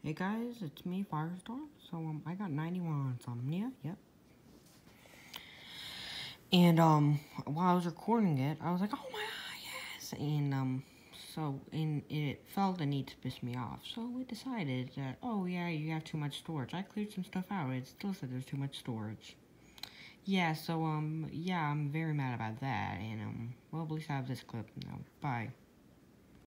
Hey guys, it's me, Firestorm. So I got 91 on Insomnia. Yep. And while I was recording it, I was like, oh my god, yes. And it felt the need to piss me off. So we decided that, oh yeah, you have too much storage. I cleared some stuff out. It still said there's too much storage. Yeah. So yeah, I'm very mad about that. And well, at least I have this clip now. Bye.